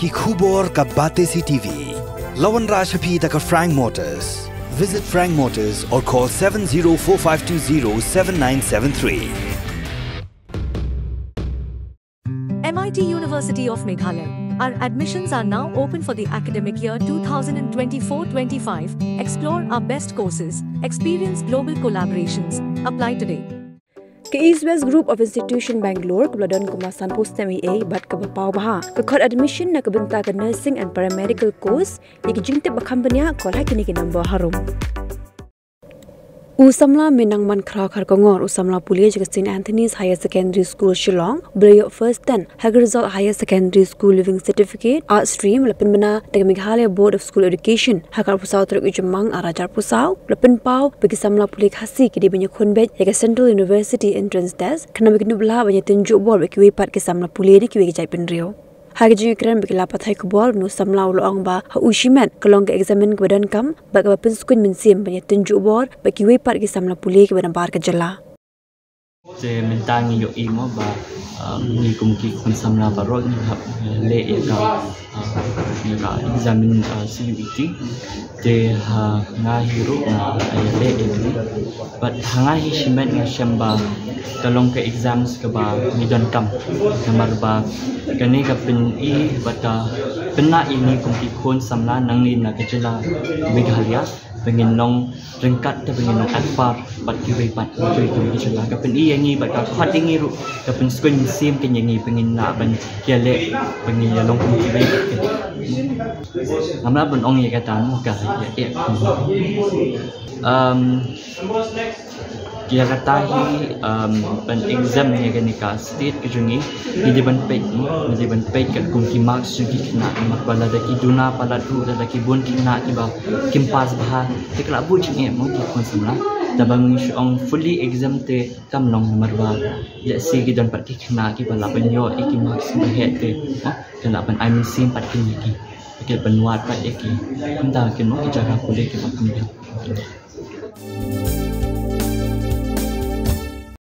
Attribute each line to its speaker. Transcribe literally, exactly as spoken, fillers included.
Speaker 1: ki khubor ka bate si T V. Lawan Rashapi da ka Frank Motors. Visit Frank Motors or call seven zero four five two zero seven nine seven three.
Speaker 2: M I T University of Meghalaya. Our admissions are now open for the academic year two thousand twenty-four twenty-five. Explore our best courses. Experience global collaborations. Apply today.
Speaker 3: Ke East West Group of Institution Bangalore kebeladaan kemasan post M E A bat ke berpau baha ke kod admission na kebentar ke nursing and paramedical course yang jingtip berkampanya kolai kini ke nombor harum. Usamla Menangmankhraw Kharkongor Usamla Pulia juga Saint Anthony's Higher Secondary School Shillong beliau first ten hagar result Higher Secondary School Living Certificate Art Stream lepen bena dengan Meghalaya Board of School Education hagar pusau teruk ujemang arajar pusau lepen pau bagi Samla Pulia khasi ke di banyak konbet jaga Central University Entrance Test kena bagi nublah banyak tunjuk bol bagi Kiwei pat ke Samla Pulia di Kiwei ke Jai Penrio. Harga jenguk keren bagi lapat hai kubol nu samla ulang ba ha ushimet kelong ke examen ke badan kam bagi bapen skun mensim banyak tunjuk bor bagi wepat ke samla pulih ke badan bar ke jela.
Speaker 4: Je mentangi yo imo ba ni kumki kun samla barol ni hab le ya ka ya ka examen C U E T je ha nga hiru na le ya but hanga hi shimet nga shamba kalong ke exams ke ba midon kam namar ba kani ka pin i bata pena ini kumpi kun samla nang ni na kejela Meghalaya pengen nong rengkat te pengen nong akbar bat Kiwei pat Kiwei kumpi kejela ka pin i yangi bat ka khat ingi ru ka pin skun sim ken yangi pengen na ban kiale pengen ya long kumpi Kiwei ke amla ban ong ye kata mu ka ya um dia kata hi um ban exam ni kan ka state ke jungi ni di ban page ni di ban page kan kung ki marks ju ki na mak bala da ki duna pala du da ki bon ki na ki ba kim pass bah te kala bu jungi mo ki kon samla da bang ong fully exam te kam long number ba ya si ki don pat ki na ki bala ban yo ki marks ba he te kan ban I mean sim pat ki ni ki ki ban wat pat ki kun da ki no ki jaga kulit ki ba kam